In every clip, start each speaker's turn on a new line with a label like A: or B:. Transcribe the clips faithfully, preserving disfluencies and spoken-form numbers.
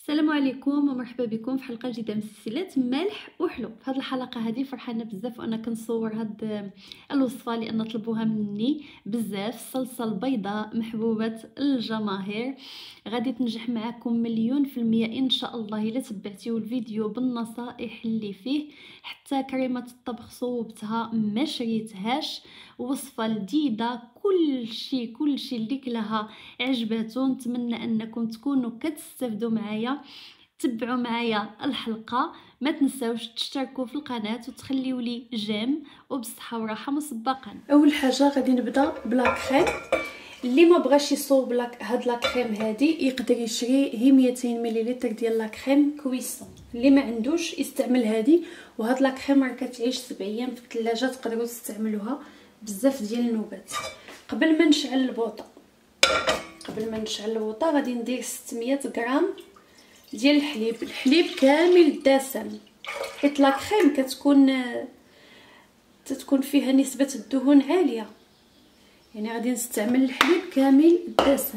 A: السلام عليكم ومرحبا بكم في حلقه جديده من سلسله ملح وحلو. في هذه الحلقه هذه فرحانه بزاف وانا كنصور هاد الوصفه لان طلبوها مني بزاف. الصلصه البيضاء محبوبه الجماهير غادي تنجح معكم مليون في المية ان شاء الله الا تبعتيو الفيديو بالنصائح اللي فيه. حتى كريمه الطبخ صوبتها ما شريتهاش، وصفه لذيذه، كل شيء كل شيء اللي كلها عجباتو. نتمنى انكم تكونوا كتستافدوا معايا. تبعوا معايا الحلقه، ما تنساوش تشتركوا في القناه وتخليوا لي جيم، وبصحه وراحه مسبقا. اول حاجه غادي نبدا بلا كريم. اللي ما بغاش يصوب لك هاد لا كريم هادي يقدر يشري هي مئتين مليلتر ديال لا كريم كويسون. اللي ما عندوش يستعمل هادي. وهاد لا كريم راه كتعيش سبع ايام في الثلاجه، تقدروا تستعملوها بزاف ديال النوبات. قبل ما نشعل البوطه قبل ما نشعل البوطه غادي ندير ستمية غرام ديال الحليب. الحليب كامل دسم، حيت لا كريم كتكون تتكون فيها نسبه الدهون عاليه، يعني غادي نستعمل الحليب كامل دسم.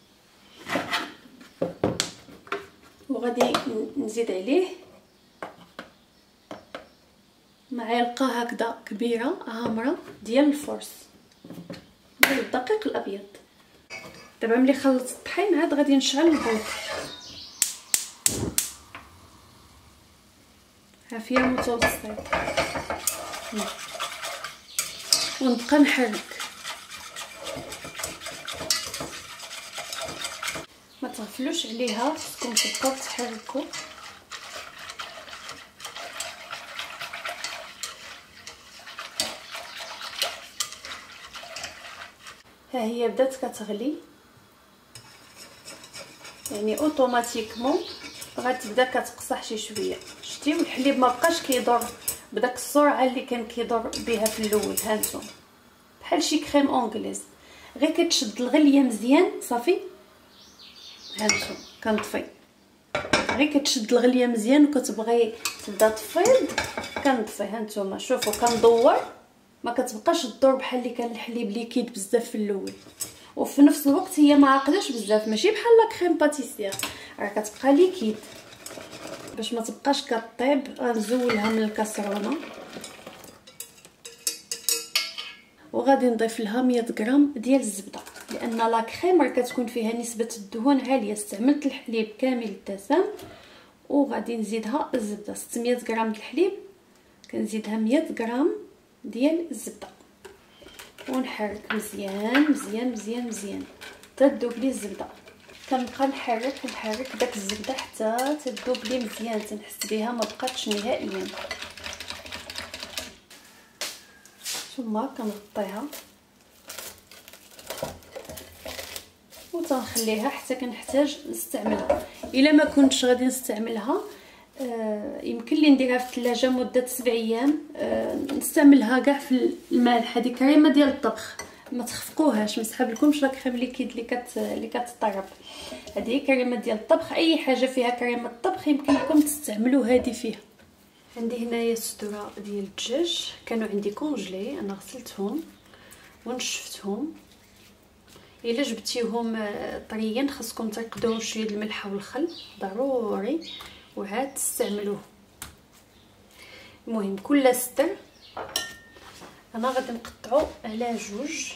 A: وغادي نزيد عليه معلقه هكذا كبيره عامره ديال الفرص ديال الدقيق الابيض. دابا ملي خلطت الطحين عاد غادي نشعل البوط. عافيه متوسطه ونبقى نحرك. ما تغفلوش عليها، خصكم تبقاو تحركوا. ها هي بدات كتغلي، يعني اوتوماتيكمون غتبدا كتقصح شي شويه. شتي والحليب ما بقاش كيدور بداك السرعه اللي كان كيدور بها في الاول. هانتوما بحال شي كريم اونغليز، غير كتشد الغليه مزيان صافي. هانتوما كنطفي، غير كتشد الغليه مزيان وكتبغي تبدا تفيض كنطفي. هانتوما شوفوا كندور، ما كتبقاش تدور بحال اللي كان الحليب ليكيد بزاف في الاول. وفي نفس الوقت هي ما عاقداش بزاف، ماشي بحال لا كريم باتيسير، راه كتبقى ليكيد. باش ما تبقاش كطيب غنزولها من الكاسرونه، وغادي نضيف لها مية غرام ديال الزبده، لان لا كريم راه كتكون فيها نسبه الدهون عاليه. استعملت الحليب كامل الدسم وغادي نزيدها الزبده. ستمية غرام د الحليب كنزيدها مية غرام ديال الزبده، ونحرك مزيان مزيان مزيان مزيان حتى تذوب لي الزبده. كنبقى نحرك نحرك داك الزبده حتى تذوب لي مزيان، تنحس بها ما بقاتش نهائيا. ثم كنغطيها وتنخليها حتى كنحتاج نستعملها. الا ما كنتش غادي نستعملها آه يمكن لي نديرها في الثلاجه مده سبع ايام. آه نستعملها كاع في المالح. هذه كريمه ديال الطبخ، ما تخفقوهاش، ما نسحبلكمش لا كريم ليكيد اللي كت اللي كتطرب. هذه كريمه ديال الطبخ، اي حاجه فيها كريمه الطبخ يمكن لكم تستعملوا هذه فيها. عندي هنايا صدور ديال الدجاج كانوا عندي كونجلي، انا غسلتهم ونشفتهم. الا جبتيهم طريين خاصكم ترقدوهم شويه د الملح والخل ضروري وعاد تستعملوه. المهم كل صدر انا غادي نقطعو على جوج.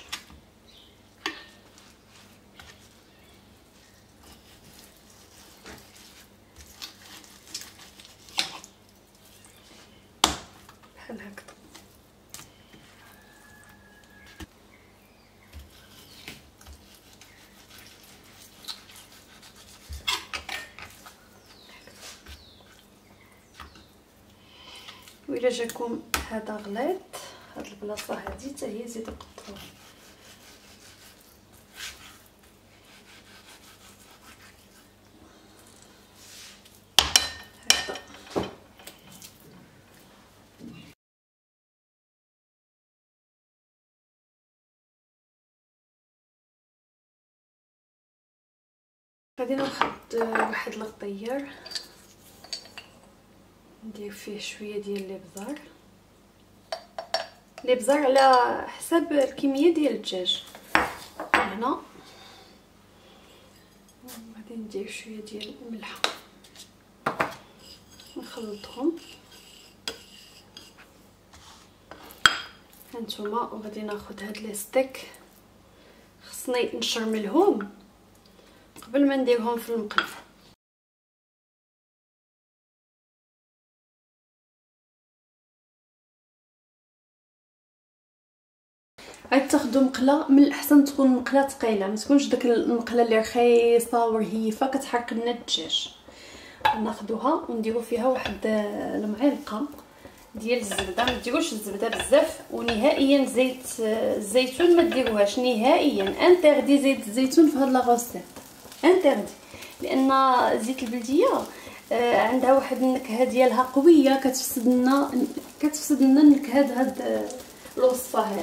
A: بحال هكذا. وإلا جاكم هذا غليظ هاد البلاصه هادي حتى هي زيدوا قطعوه. هكذا غادي ناخذ واحد الغطيار ندير فيه شويه ديال الابزار. الابزار على حسب الكميه ديال الدجاج. هنا غادي ندير شويه ديال الملح نخلطهم هانتوما. وغادي ناخذ هاد لي ستيك، خصني نشرملهم قبل ما نديرهم في المقله. عاد تاخذوا مقله، من الاحسن تكون مقله ثقيله، ما تكونش داك المقله اللي رخيصه ورهيفه كتحرق لنا الدجاج. ناخذوها ونديروا فيها واحد المعلقه ديال الزبده، ما ديروش الزبده بزاف، ونهائيا زيت الزيتون ما ديروهاش نهائيا. انتردي زيت الزيتون في هاد لاغوسيت، انتردي، لان زيت البلديه عندها واحد النكهه ديالها قويه كتفسد لنا كتفسد لنا النكهه هاد الوصفه هاد.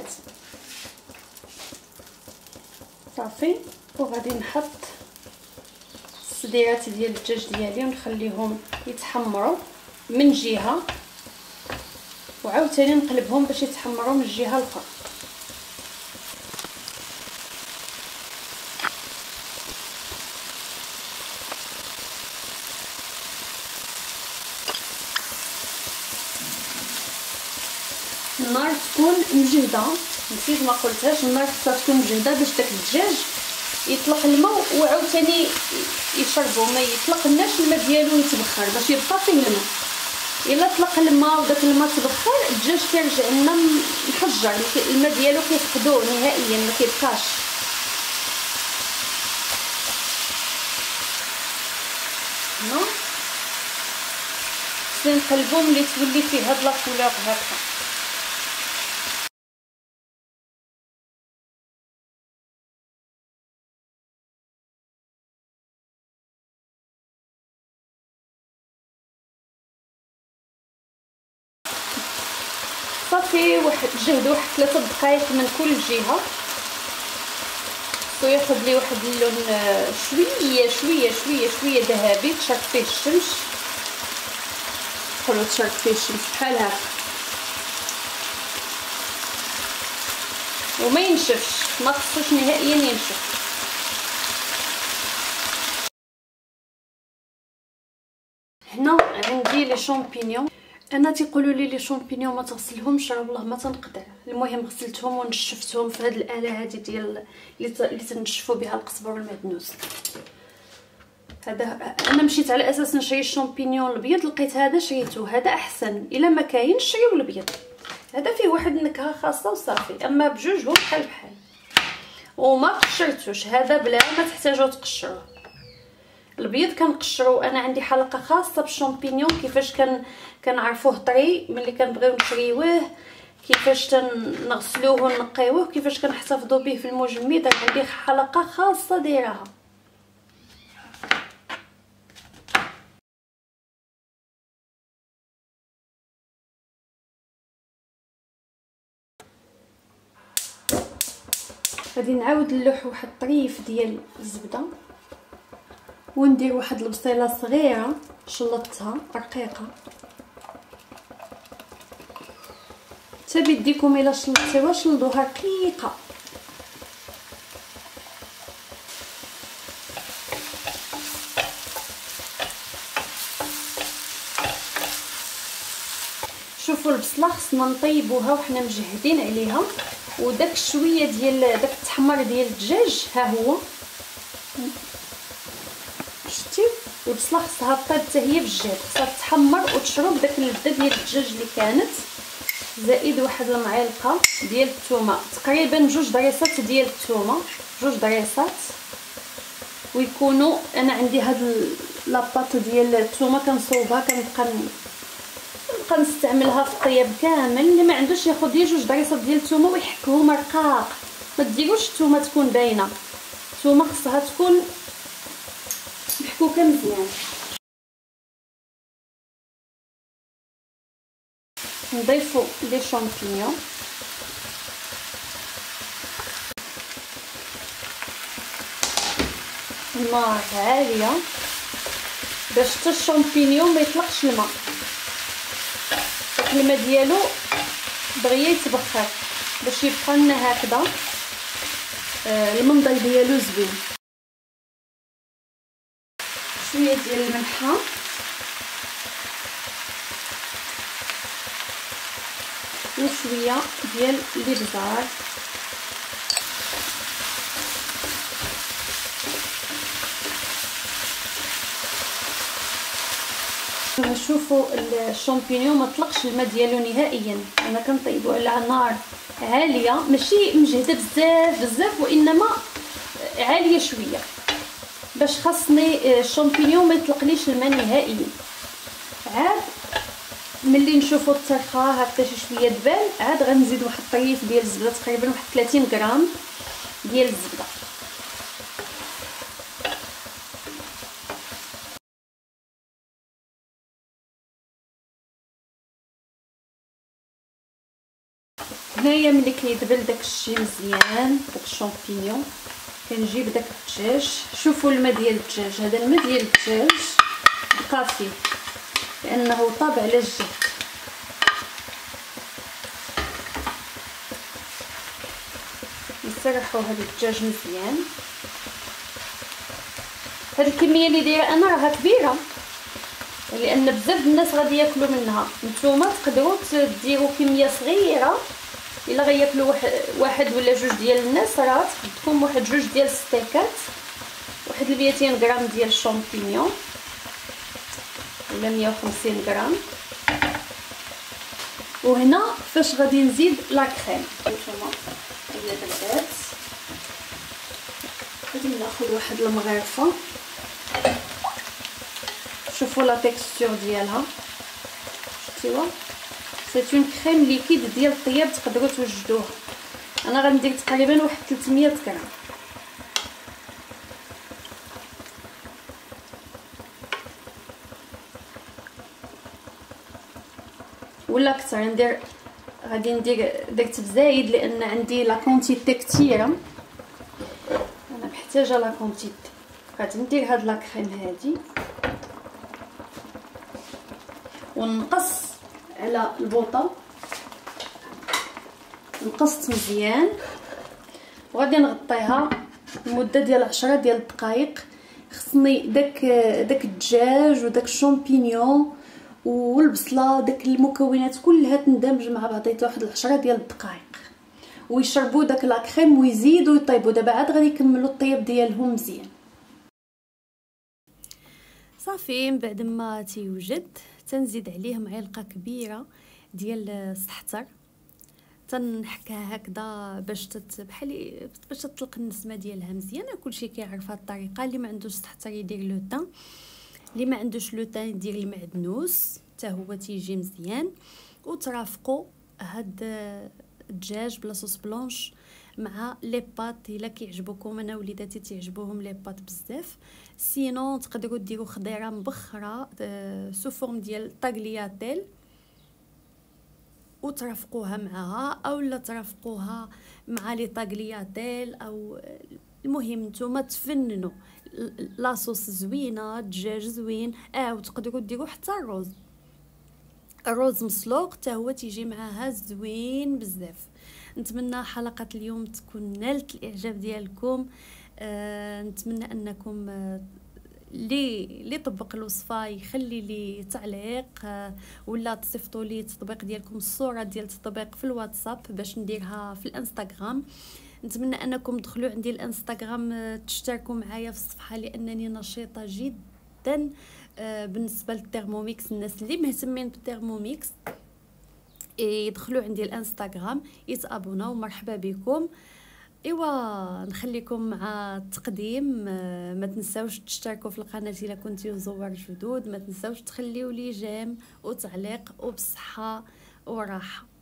A: صافي. وغادي نحط الصديرات ديال الدجاج ديالي ونخليهم يتحمروا من جهه، وعاوتاني نقلبهم باش يتحمروا من الجهه الاخرى. النار تكون مجهده، نسيت ما قلتهاش، النار خصها تكون مجهده باش داك الدجاج يطلق الماء وعاوتاني يشربوا، ما يطلقناش الماء ديالو يتبخر باش يبقى فيه الماء. الا طلق الماء وداك الماء تبخر الدجاج كيرجع لنا محجر، الماء ديالو كيفقدوه نهائيا، ما كيبقاش. هنا خصنا نقلبو ملي تولي فيه هاد لا كولور هكا. صافي، واحد جهدوا واحد ثلاثة دقائق من كل جهه، وياخذ لي واحد اللون شويه شويه شويه شويه ذهبي، تشرق فيه الشمس، حلو تشرق فيه الشمس بحال هكا، وما ينشفش، ما خصوش نهائيا ينشف. هنا عندي لي شامبينيون، انا تيقولوا لي لي شامبينيون ما تغسلهمش، راه والله ما تنقدر. المهم غسلتهم ونشفتهم في هذه الاله هذه ديال اللي تنشفوا بها القزبر والمعدنوس. هذا انا مشيت على اساس نشري الشامبينيون الابيض، لقيت هذا شريته، هذا احسن. الا ما كاينش شريو الابيض، هذا فيه واحد النكهه خاصه وصافي. اما بجوج هو بحال بحال، وما قشرتوش. هذا بلا ما تحتاجوا تقشروه. البيض كنقشرو، انا عندي حلقه خاصه بالشامبينيون كيفاش كان كنعرفوه طري ملي كنبغيو نشريوه، كيفاش تنغسلوه ونقيوه، كيفاش كنحتفظوا به في المجمد. عندي حلقه خاصه دايرها. غادي نعاود نلوح واحد الطريف ديال الزبده، وندير واحد البصيله صغيره شلطتها رقيقه، حتى بيديكم الا شلطتيوها شلضوها رقيقه. شوفوا البصله خصنا نطيبوها وحنا مجهدين عليها، وداك شويه ديال داك التحمر ديال الدجاج ها هو شتي. البصله خصها طيب حتى هي بالجهد، خصها تحمر وتشرب داك اللذه ديال الدجاج اللي كانت، زائد واحد المعلقه ديال الثومه، تقريبا جوج ضريسات ديال الثومه، جوج ضريسات. ويكونوا انا عندي هاد لاباط ديال الثومه كنصوبها، كنبقى نبقى نستعملها في الطياب كامل. اللي ما عندوش ياخذ لي جوج ضريسات ديال الثومه ويحكهم رقاق. ما ديروش الثومه تكون باينه، الثومه خصها تكون محكوكه مزيان. نضيفوا لي شامبينيون، النار عاليه باش حتى الشامبينيون ما يطلقش الماء، داك الماء ديالو دغيا يتبخر باش يبقى لنا هكذا آه المنظر ديالو زوين. شويه ديال الملحه وشويه ديال الابزار. شوفوا الشامبينيون ما طلقش الماء ديالو نهائيا، انا كنطيبو على نار عاليه، ماشي مجهده بزاف بزاف وانما عاليه شويه، باش خاصني الشامبينيون ما يطلقليش الماء نهائيا. عاد ملي نشوفوا الطرخه هكا شي شويه دبال، عاد غنزيد واحد الطريف ديال الزبده، تقريبا واحد ثلاثين غرام ديال الزبده. هنايا ملي كيدبل داك الشيء مزيان، داك الشامبينيون، كنجيب داك الدجاج. شوفوا الماء ديال الدجاج، هذا الماء ديال الدجاج كافي لانه طاب على الجهد. نسرحوا هذا الدجاج مزيان. هذه الكميه اللي دايره انا راها كبيره لان بزاف الناس غادي ياكلوا منها. نتوما تقدروا ديروا كميه صغيره، الا غياكلوا واحد واحد ولا جوج ديال الناس راه تكون واحد جوج ديال الستيكات، واحد مئتين غرام ديال الشامبينيون ولا مية وخمسين غرام. وهنا فاش غادي نزيد لا كريم، نتوما هي بدات. غادي ناخذ واحد المغرفه، شوفوا لا تيكستور ديالها، شفتيوها؟ سي اون كريم ليكيد ديال الطياب، تقدروا توجدوها. انا غندير تقريبا واحد ثلاثمية غرام. ولا اكثر، ندير غادي ندير درت بزايد لان عندي لا كونتيتي كثيره، انا محتاجه لا كونتيتي. غادي ندير هاد لا كريم هادي ونقص على البوطه، نقصت مزيان وغادي نغطيها لمده ديال عشرة ديال الدقائق. خصني داك داك الدجاج وداك الشامبينيون والبصله، داك المكونات كلها تندمج مع بعضيتها واحد عشرة ديال الدقائق ويشربوا داك لا كريم ويزيدوا يطيبوا. دابا عاد غادي يكملوا الطياب ديالهم مزيان. صافي من بعد ما تيوجد تنزيد عليه معلقه كبيره ديال السحتر، تنحكها هكذا باش تت بحال باش تطلق النسمه ديالها مزيانه. كلشي كيعرف هاد الطريقه. اللي ما عندوش السحتر يدير لو تان، اللي ما عندوش لو تان يدير المعدنوس حتى هو تيجي مزيان. وترافقوا هاد الدجاج بلا صوص بلونش مع لي بات الا كيعجبوكم. انا وليداتي تعجبوهم لي بات بزاف. سينو تقدروا ديروا خضيره مبخره سو فورم ديال طاغلياتيل وترافقوها معها، اولا ترافقوها مع لي طاغلياتيل، او المهم نتوما تفننوا. لاصوص زوينه، الدجاج زوين. اه وتقدروا ديروا حتى الرز، الرز مسلوق حتى هو تيجي معها زوين بزاف. نتمنى حلقه اليوم تكون نالت الاعجاب ديالكم. آه نتمنى انكم آه لي لي طبق الوصفه يخلي لي تعليق، آه ولا تصيفطوا لي التطبيق ديالكم، الصوره ديال التطبيق في الواتساب باش نديرها في الانستغرام. نتمنى انكم تدخلوا عندي الانستغرام، آه تشتركوا معايا في الصفحه لانني نشيطه جدا. آه بالنسبه للترموميكس، الناس اللي مهتمين بالترموميكس يدخلوا عندي الانستغرام يتابوناو. مرحبا بكم. ايوا نخليكم مع التقديم. ما تنساوش تشتركوا في القناه الا كنتي زوار جدد. ما تنساوش تخليوا لي جيم وتعليق، وبصحه وراحه.